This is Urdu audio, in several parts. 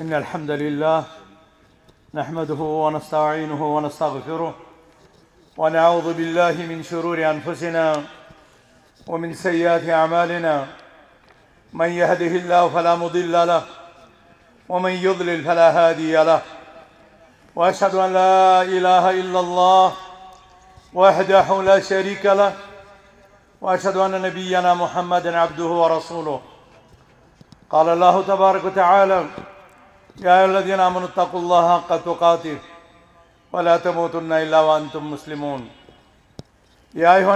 إن الحمد لله نحمده ونستعينه ونستغفره ونعوذ بالله من شرور أنفسنا ومن سيئات أعمالنا من يهده الله فلا مضل له ومن يضلل فلا هادي له وأشهد أن لا إله إلا الله وحده لا شريك له وأشهد أن نبينا محمدا عبده ورسوله. قال الله تبارك وتعالى: يا أيها الذين آمنوا اتقوا الله حق تقاته ولا تموتن إلا وأنتم مسلمون. يا أيها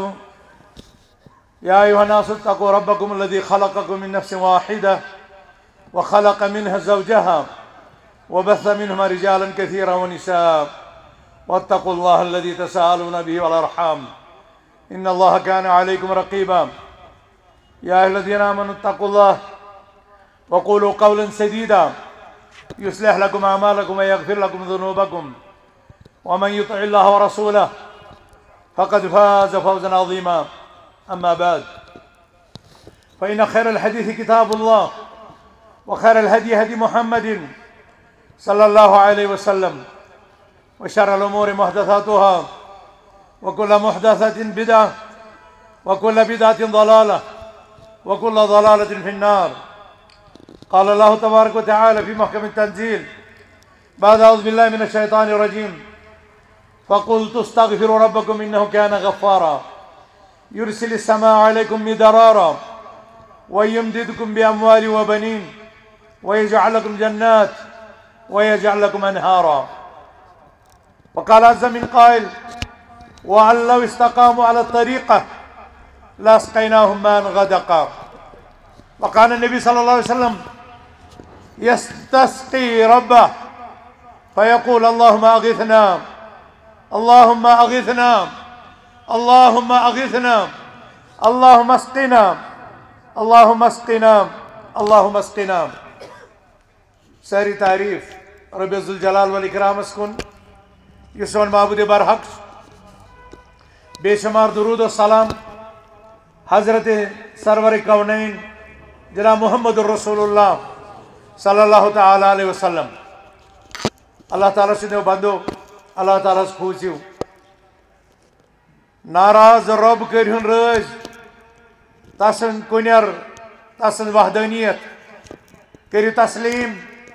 الناس اتقوا ربكم الذي خلقكم من نفس واحدة وخلق منها زوجها وبث منهما رجالا كثيرا ونساء واتقوا الله الذي تساءلون به والأرحام إن الله كان عليكم رقيبا. يا أيها الذين آمنوا اتقوا الله وقولوا قولا سديدا يصلح لكم أعمالكم ويغفر لكم ذنوبكم ومن يطع الله ورسوله فقد فاز فوزا عظيما. أما بعد، فإن خير الحديث كتاب الله وخير الهدي هدي محمد صلى الله عليه وسلم وشر الأمور محدثاتها وكل محدثة بدعة وكل بدعة ضلالة وكل ضلالة في النار. قال الله تبارك وتعالى في محكم التنزيل بعد أعوذ بالله من الشيطان الرجيم: فقلت استغفروا ربكم إنه كان غفارا يرسل السماء عليكم مدرارا ويمددكم بأموال وبنين ويجعل لكم جنات ويجعل لكم أنهارا. وقال عز من قائل: وأن لو استقاموا على الطريقة لاسقيناهم ماء غدقا. وكان النبي صلى الله عليه وسلم يستسقي ربه فيقول: اللهم أغثنا اللهم أغثنا اللهم أغثنا اللهم اسقنا اللهم اسقنا اللهم اسقنا. ساری تعریف رب ذوالجلال والاکرام کن یسون معبود برحق، بے شمار درود و سلام حضرت سرور کونین جناب محمد الرسول اللہ صلی اللہ تعالیٰ علیہ وسلم. اللہ تعالیٰ سنو بندو، اللہ تعالیٰ کھوسیو ناراض رب کرہن رٲض تسن کنر تسن وحدانیت کرو تسلیم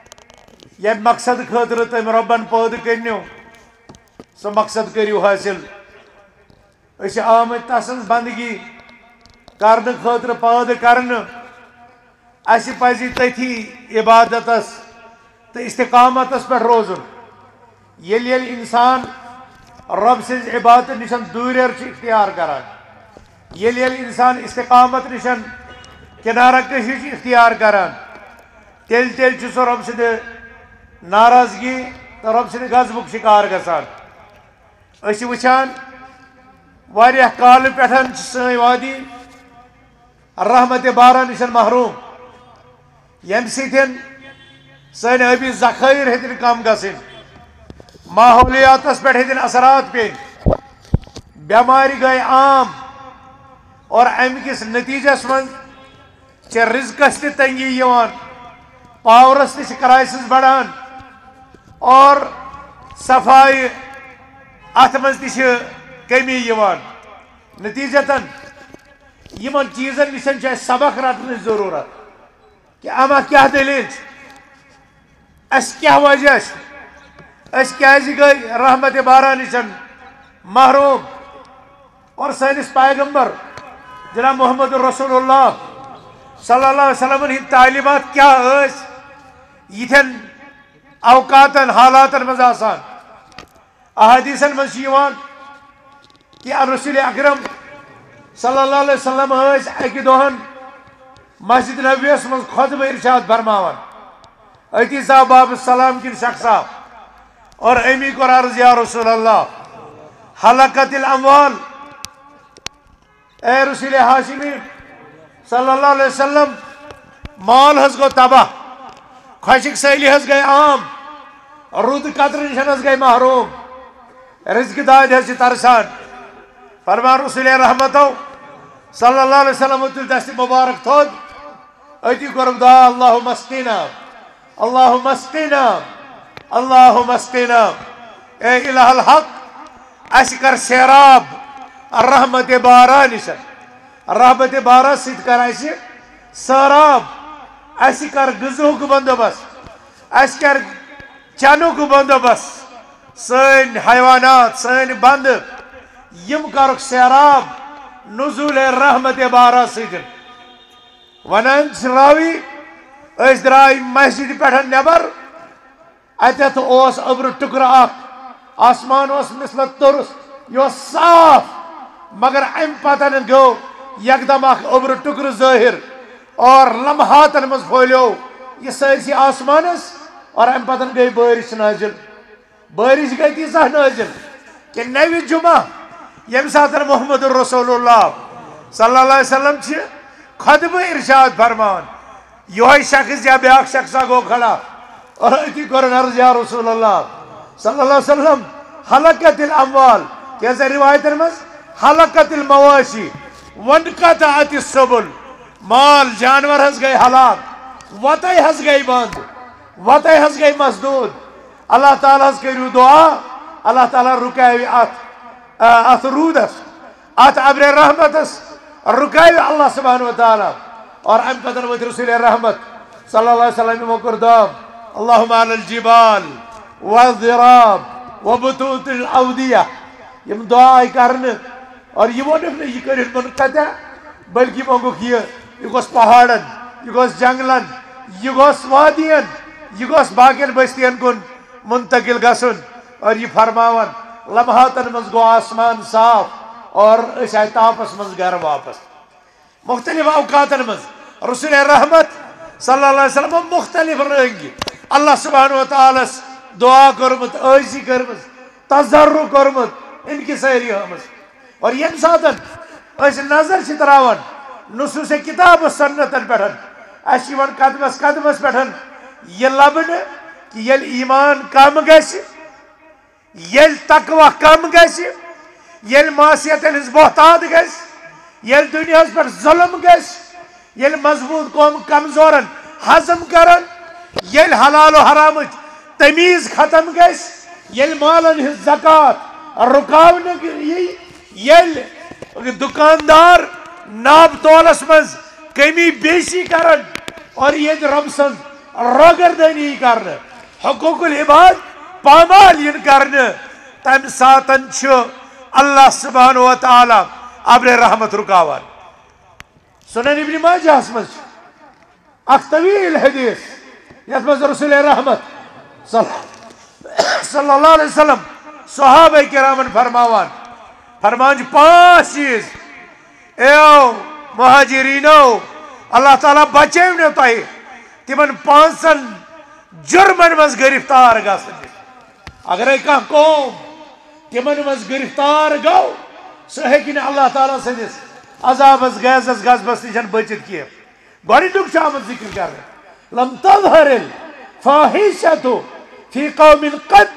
یم مقصد خاطر تم ربن پٲدٕ کرنو سہ مقصد کرو حٲصل. أسۍ آمٕتۍ تسن بندگی کرنہٕ خاطر پٲدٕ کرنہٕ. اَسہِ پزِ تٔتھی عبادتس تہٕ استقامتس پٮ۪ٹھ روزُن. ییٚلہِ انسان رب سٕنٛز عبادت نشن دوٗریر چھُ اختیار کران، ییٚلہِ انسان استقامت نشن کنارہ کشی چھُ اختیار کران، تیٚلہِ چھُ سُہ رب سٕنٛدِ ناراضگی تہٕ رب سٕنٛدِ غضبُک شکار گژھان. أسۍ چھِ وٕچھان واریاہ کالہٕ پٮ۪ٹھ چھِ سٲنۍ وادی رحمت بارہ نشن محروم، یم سۭتۍ سٲنۍ ٲبی ذخٲیر ہیٚتِن کم گژھٕنۍ، ماحولیاتس پٮ۪ٹھ ہیٚتِن اثرات پیٚنۍ، بٮ۪مارِ گٔے عام اور امہِ کِس نٔتیٖجس منٛز چھِ رِزقس تہِ تنگی یِوان، پاورس تہِ چھِ کرایسِز بڑان اور صفائی اتھ منٛز تہِ چھِ کمی یِوان. نتیجتاً یمن چیزن نشن چھِ اَسہِ سبق رٹنٕچ ضروٗرت کہ اما کیا دلیل چھِ، اَسہِ کیٛاہ وجہ چھِ، أسۍ کیٛازِ گٔے رحمت بارہ نشن محروم. اور سٲنِس پیغمبر جناب محمد الرسول اللہ صلی اللہ علیہ وسلم ہٕنٛدۍ تعلیمات کیا ٲسۍ یِتھٮ۪ن اوقاتن حالاتن منٛز آسان. احادیثن منٛز چھُ یِوان کہ رسول اکرم صلی اللہ علیہ وسلم ٲسۍ اکہِ دۄہن مسجد نبویس منٛز خطبہ ارشاد فرماوان. أتی صاحب باب السلام کِن شخصا اور امی کوٚر عرض: یا رسول اللہ حلقت الاموال، اے رسول ہاشمی صلی اللہ علیہ وسلم مال حظ گوٚو تباہ، خۄشِک سٲلی حظ گٔے عام، رُد قطرٕ نِش حظ گٔے محروم، رزقہِ دادِ حظ چھِ ترسان. فرمان رسول رحمتو صلی اللہ علیہ وسلم تُل دست مبارک تھوٚد، أتی کوٚرُکھ دعا: اللہم اسقنا اللهم اسقنا اللهم اسقنا اے الہ الحق اس کر سیراب الرحمت بارہ نشن رحمت بارہ سید کر اس سراب اس کر غذو کو بندوبست اس کر چنو کو بندوبست سن حیوانات سن بند یم کرک سیراب نزول رحمت بارہ سید ونان راوی اس درائی مسجد پہ نبر اتت اوس ابر ٹکر اخ آسمان اوس مثل ترس یہ صاف مگر ام پتن گو یکدم اخ ابر ٹکر ظاہر اور لمحاتن مز پھولیو یہ سرسی آسمانس اور ام پتن گئی بارش نازل بارش گئی تیزہ نازل کہ نوی جمعہ یم ساتر محمد رسول اللہ صلی اللہ علیہ وسلم چھ خطبہ ارشاد فرمان یہ شخص یا بیاک شخص گو کھڑا اور اتی قرآن عرض یا رسول اللہ صلی اللہ علیہ وسلم حلقت الاموال کیسے روایت مز حلقت المواشی ونقطعت السبل مال جانور ہز گئی ہلاک وطئی ہز گئی بند وطئی ہز گئی مسدود اللہ تعالیٰ ہز کریو دعا اللہ تعالیٰ رکاوی ات رودس ات ابر رحمتس رکاوی اللہ سبحانہ وتعالی اور ام پتر وت رسول رحمت صلی اللہ علیہ وسلم مقردام اللہم علی الجبال والضراب وبطوط الاودیہ یم دعا کرن اور یہ ونف یہ کرن منقطع بلکہ مونگوک یہ گوس پہاڑن یہ گوس جنگلن یہ گوس وادین یہ گوس باقین بستین کن منتقل گسن اور یہ فرماون لمحاتن مز گو آسمان صاف اور اس آئی تاپس مز گھر واپس مختلف اوقاتن مز رسول رحمت صلی اللہ علیہ وسلم مختلف رنگی اللہ سبحانہ وتعالی دعا کرمت عاجزی کرمت تضرع کرمت ان کی سیری ہمس اور یم ساتن اس نظر چھ تراون نصوص کتاب و سنتن پٹھن اس یوان قدمس پٹھن یہ لبن کہ یل ایمان کم گژھِ یل تقوی کم گژھِ یل معصیتن ہنز بہتات گژھِ یل دنیا پر ظلم گژھِ یل مضبوط قوم کمزورن ہضم کرن یل حلال و حرامچ تمیز ختم گژھِ یل مالن ہنز زکات رکاونہ یل دکاندار ناب تولس مز کمی بیشی کرن اور یہ رب سن روگردنی کرن حقوق العباد پامال ین کرن تم ساتن چھ اللہ سبحانہ وتعالی ابر رحمت رکاوان سنن ابن ماجہ مز اخ طویل حدیث یت مز رسول رحمت صلی اللہ علیہ وسلم صحابہ کرامن فرمان پانچ چیز ایو مہاجرینو اللہ تعالیٰ بچیو تہ تمن پانچن جرمن مز گرفتار گژھن اگر کانٛہہ قوم تمن مز گرفتار گو سہ ہیکہ نہٕ اللہ تعالیٰ سندس عذابس گیسس غضبس نش بچت کی گۄڈنیُک چھُ آمُت ذکر کرنہٕ لم تظہر الفاحشۃ فی قوم قط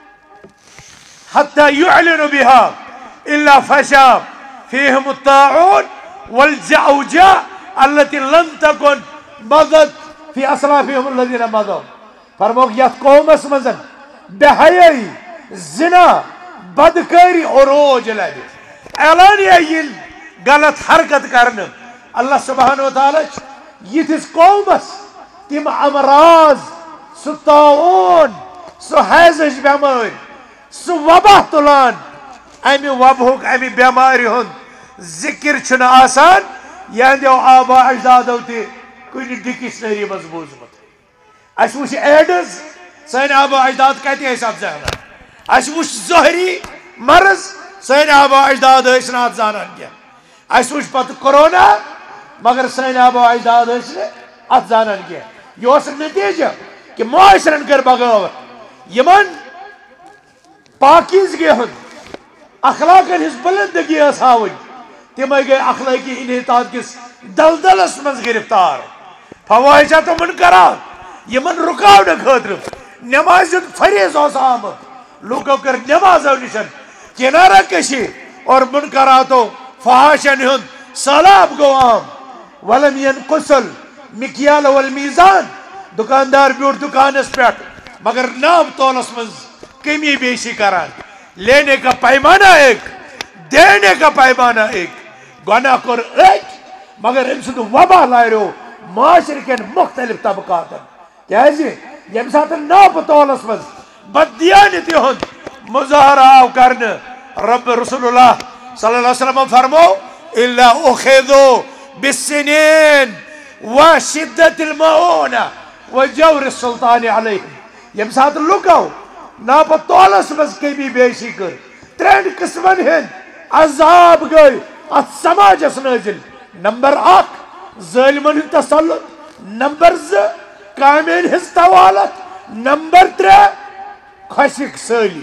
حتى يعلنوا بها الا فشا فيهم الطاعون والجعوجاء التي لم تكن مضت في اسلافهم الذين مضوا فرموک یت قومس مزن بے حیائی زنا بدکاری عروج لبہ اعلانیہ یل غلط حرکت کرن اللہ سبحانہ وتعالی یتھس قومس تم امراض سہ طاعون سہ حیضچ بیمار سہ وبا تلان امہ وبہک امہ بیماری ہند ذکر چھُنہ آسان یہندیو آبا اجدادو تہ کُنہ ڈکشنری مز بوزمت اس وچ ایڈز سن آبا اجداد کتہ ٲسۍ اتھ زانان اس وچ ظٲہری مرض سن آبا اجداد ٲسۍ نہٕ اتھ زانان کینٛہہ اس وچ پتہٕ کورونا مگر سن آبا اجداد ٲسۍ نہٕ اتھ زانان کینٛہہ یہ اوس نتیجہ کہ معاشرن کر بغاوت یمن پاکیزگی ہند اخلاقن ہز بلندگی ٲس ہاوٕنۍ تمے گئی اخلاقی انحطاط کس دلدلس مز گرفتار فواحشات و منکرات یمن رکاونہ خاطر نماز فریض اوس آمت لوکو کر نمازو نشن کنارہ کشی اور منکراتو فحاشن ہند سیلاب گو عام ولم ينقص المکیال والمیزان دکاندار بیوٹ دکانس پہ مگر نام تولس من کمی بیشی کران لینے کا پیمانہ ایک دینے کا پیمانہ ایک گناہ کر ایک مگر ام سد وبا لائرو معاشر کے مختلف طبقات کیازِ یم سات ناپ تولس من بددیانتی ہند مظاہرہ آو کرنے رب رسول اللہ صلی اللہ علیہ وسلم فرمو الا اخذو بالسنین وشدت المعونہ وجور السلطان علیہم یم سات لکو ناپ تولس من کمی بیشی کر ترین قسمن ہند عذاب گئی ات سماجس نازل نمبر 1 ظالمن ہند تسلط نمبر 2 کامین ہز طوالت نمبر 3 خشک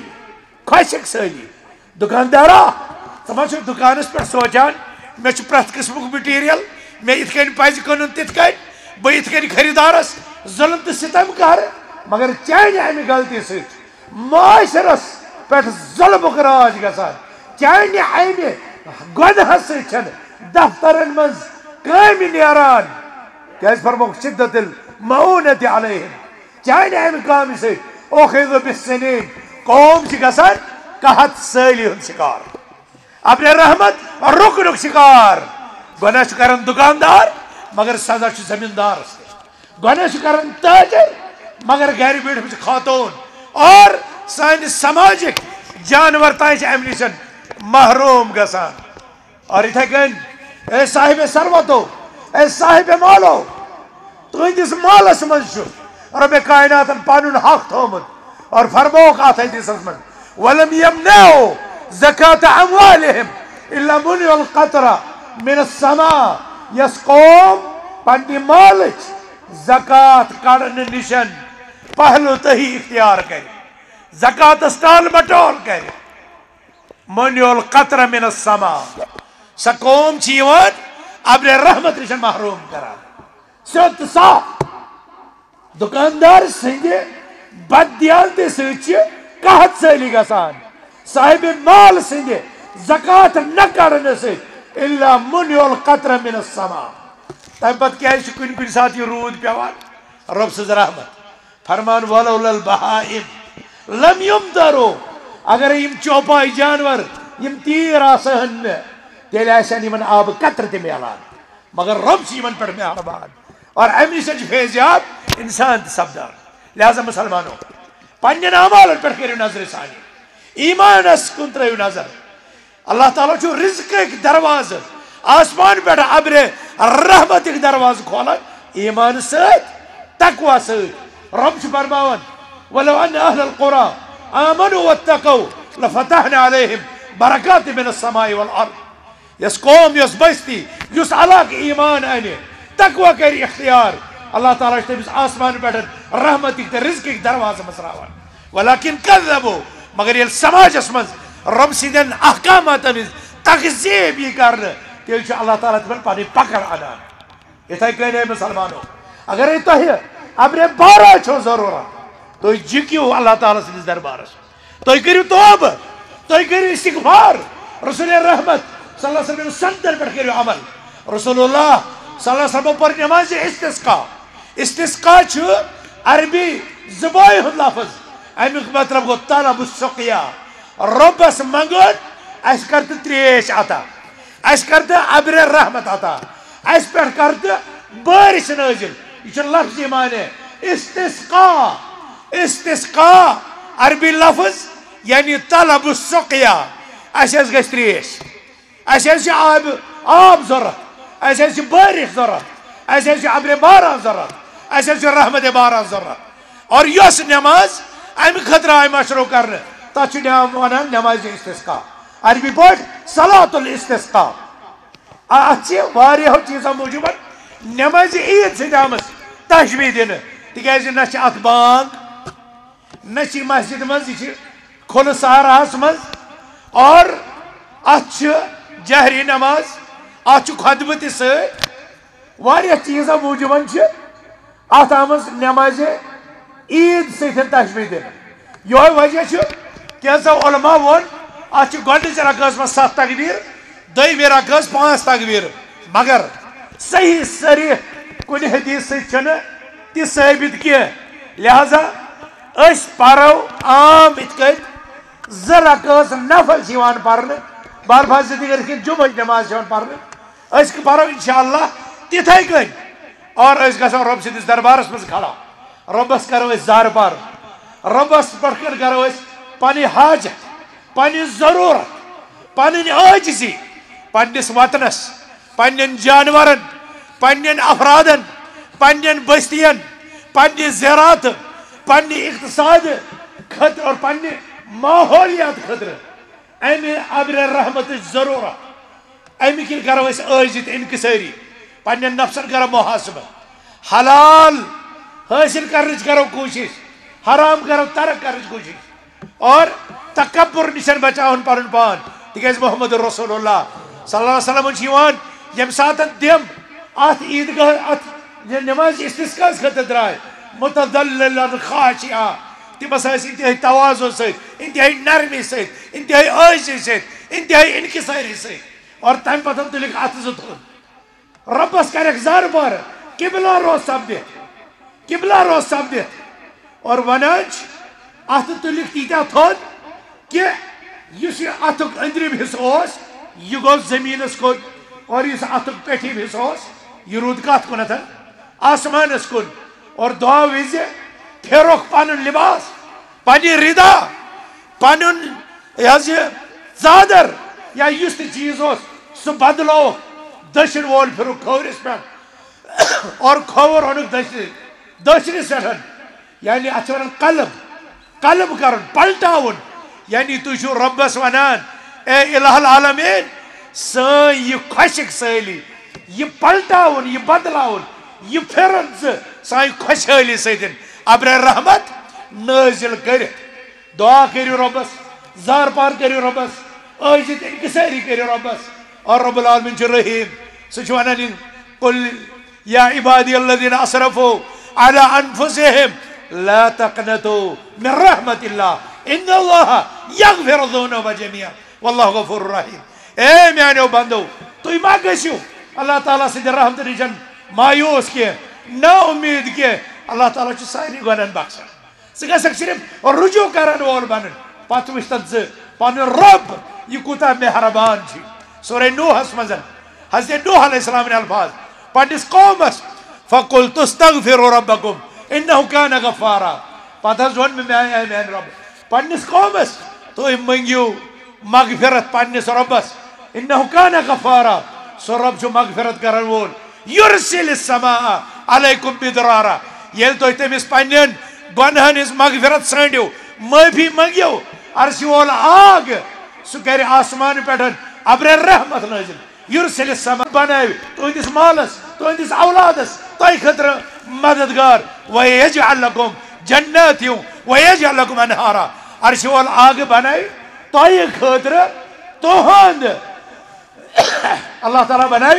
سالی دکاندارا سمجھ دکانس پہ سوچان میں پریت قسم مٹیریل میں ات کن پز کن تت کن بہ ات کن خریدارس ظلم تو ستم کر مگر چانہ امہ غلطی ست معاشرس پہ ظلم راج گسان چانہ امہ گناہ ستھن دفترن من کام نیران کیاز فرموک شدت المعونۃ علیہم چانہ امہ کام ست اخذ بالسنین قوم چھ گسان قحط سالی ہند شکار اپنے رحمت اور رکنک شکار گناہ چھ کرن دکاندار مگر سزا چھ زمیندارس گناہ چھ کرن تاجر مگر گھر بیٹھ خاتون اور سان سماجک جانور تائیں امہ نش محروم گسان اور اتھے کن اے صاحب ثروتو اے صاحب مالو تہندس مالس من رب کائنات پن حق تھومت اور فرموک ات حدیث من ولم يمنعوا زکاة اموالهم الا منعوا القطرة من السماء یس قوم پنہ مالچ زکات کڑن نشن پہلو تہی اختیار کر زکات ٹال مٹول کر منعوا القطرة من السماء سا قوم چیوان ابر رحمت نشن محروم کران سوت صاف دکاندار سندے بددیانتی سچ قحط سالی گسان صاحب مال سندے زکات نہ کڑنے ست الا منعوا القطرة من السماء تم پت کیا کن کن سات یہ رود پیوان رب سز رحمت فرمان ولولا البہائم لم یمطروا اگر یم چوپائی جانور یم تیر آسہن تیل آسان یمن آب قطر تہ میلان مگر رب چھ یمن پہ مہربان اور امہ نش فیضیاب انسان تہ سپدان لہذا مسلمانوں پنن اعمالن پہ کرو نظر ثانی ایمانس کن ترو نظر اللہ تعالیٰ چھو رزق دروازہ آسمان پہ ابر رحمت دروازہ کھولان ایمان ست تقوی ست رب چھ فرماوان ولو ان اہل القرى آمنوا واتقوا لفتحنا عليهم برکات من السماء والارض یس قوم یس بستی یس علاق ایمان انہ تقوی کر اختیار اللہ تعالیٰ تمس آسمان پہ رحمت رزق دروازہ مسراوان ولكن كذبوا مگر یل سماجس من رب سندین احکامات تغذیب یہ کرنے تیل اللہ تعالیٰ تمہیں پانی پکڑ انان اتھائی کہنے مسلمانوں اگر تہ ابر بارہ چھو ضرورت تو جکیو اللہ تعالیٰ سندس دربارس تو کرو توبہ تو کرو استغفار رسول رحمت صلی اللہ علیہ وسلم سنتن پر کرو عمل رسول اللہ صلی اللہ علیہ وسلم پر نماز استسقا چھو عربی زبائی ہند لفظ امیک مطلب گو طلب السقیا ربس منگن اس کرت تریش عطا اس کرت ابر رحمت عطا اس پر کرت بارش نازل یہ لفظی معنی استسقا عربی لفظ یعنی طلب السقیا اس گژھِ تریش اس آب ضرورت اس بارش ضرورت اس ابر باران ضرورت اس رحمت باران ضرورت اور یس نماز امہ خطر آئی مشروع کرنے تک ونان نماز استسقا عربی پہ صلاۃ الاستسقا اتھ چیزوں موجود نماز عید سی آمت تشبیح دن تکیاز نہ ات بانگ نہ مسجد مز یہ کھل سہراہس مز اور ات جہری نماز ات خطبہ تہ سہ چیزوں موجود ات آمز نماز عید ستن تشبیح دن یہ وجہ کینسا علماء ون ات گۄڈنِچ رکعس من 7 تکبیر دویمہِ رکعس 5 تکبیر مگر صحیح صریح کن حدیث ست تہ ثابت کی لہذا اس پرو عام ات زٕ رکعت نفل پرنے بار فاضی کر جمعہ نماز پرنے اس پرو انشاءاللہ تتھے کن اور اس گژھو رب سندس دربارس مز کھڑا ربس کرو اس زار پار ربس پٹھ کر کرو اس پنی حاجت پنی ضرورت پنن عاجزی پنس وطنس پنن جانورن پنن افرادن پنن بستین پنہ زراعت پنہ اقتصاد خطر اور پنہ ماحولیات خطر امہ ابر رحمت ضرورت امہ کن کرو اس عاجزی انکساری پنہ نفسن کرو محاسبہ حلال حاصل کرنچ کرو کوشش حرام کرو ترک کرنچ کوشش اور تکبر نشن بچاؤن پن پان تکیاز محمد رسول اللہ صلی اللہ علیہ وسلم یم سات دم ات عیدگاہ ات نماز استسقاء خطر درائے متدللا خاشعا تم انتہائی توازن ست انتہائی نرمی ست انتہائی عاجزی ست انتہائی انکساری ست اور تم پتہ تلک ات زت ربس کرک زار بار قبلہ روز سپدت قبلہ روز سپدت اور وناج ات تلک تیتیا تھود کہ اس اتک اندرم حصہ یہ گو زمینس کن اور اس اتک پیٹھم حصہ یہ رود کت کنت آسمانس کن اور دعا وز پھیرک پن لباس پنہ ردا پن ژادر یا اس چیز سہ بدلو دشن وول پھرک کھورس پہ اور کھور اونک دشنس پہ یعنی ات قلب کرن پلٹاون یعنی تھی ربس ونان اے الہ العالمین سن یہ خشک سالی یہ پلٹاون یہ بدلاون یہ پھرن سان خوشحالی ستن ابر رحمت نازل کرت دعا کرو ربس زار پار کرو ربس عاجزی انکساری کرو ربس اور رب العالمین رحیم سہ ونان قل یا عبادی الذین اسرفوا علی انفسهم لا تقنطوا من رحمت اللہ ان اللہ یغفر الذنوب جميعا واللہ غفور رحیم اے میانو بندو تھی ما گژھو اللہ تعالیٰ سند رحمت نشن مایوس کی نا امید کی اللہ تعالیٰ ساری گناہن بخشان ثہ گژھکھ صرف رجوع کرن وول بنن پتہ وچھ تت پن رب یہ کوتاہ مہربان سورہ نوحس مز حضرت نوح علیہ السلام الفاظ پنس قومس فقلت استغفروا ربکم انہ کان غفارا پتہ ون میان رب پنس قومس تھی منگیو مغفرت پنس ربس انہ کان غفارا سو رب مغفرت کرن وول یرسل السماء علیکم بدرارا یل تھی تمس پنن گناہن ہز مغفرت ژھانڈو معافی منگیو عرش وول آگ سہ کر آسمان پہ ابر رحمت نازل یرسل السماء بناو تہندس مالس تہندس اولادس تہ خطر مددگار ویجعل لکم جنات ویجعل لکم انہارا عرش وول آگ بناو تہ خطر تہند اللہ تعالیٰ بناو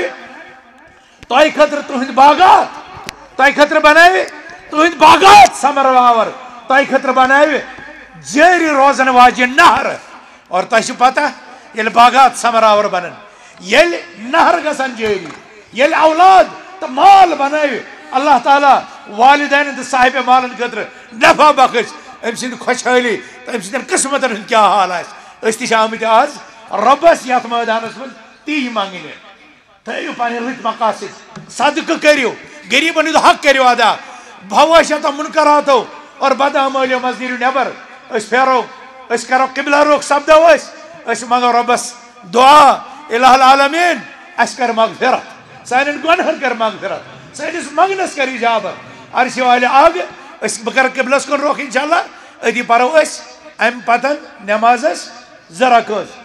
تہ خطر تہند باغات تہ خطر بناو تہند باغات سمر واور تہ خطر بناو جاری روزن واجن نہر اور تہ پتہ یل باغات سمر واور بنن یل نہر گژھن جاری یل اولاد تو مال بناو اللہ تعالیٰ والدین تو صاحب مالن خطر نفع بخش ام سند خوشحالی ام سند قسمتن ہند کیا حال اس تہ آمت آز ربس یت میدانس من تی منگنے تھو پن رت مقاصد صدقہ کرو غریبن ہند حق کرو ادا بواشت منکراتو اور بدعمالیو مز نیرو نبر اس پھیرو اس کرو قبلہ روخ سپدو اس منگو ربس دعا الہ العالمین اس کر مغفرت سانن گنہن کر مغفرت سانس منگنس کر اجابت عرش والے آگ اس بکر قبلس کن روخ انشاءاللہ ادی پرو اس ام پتن نمازس زٕ رکعت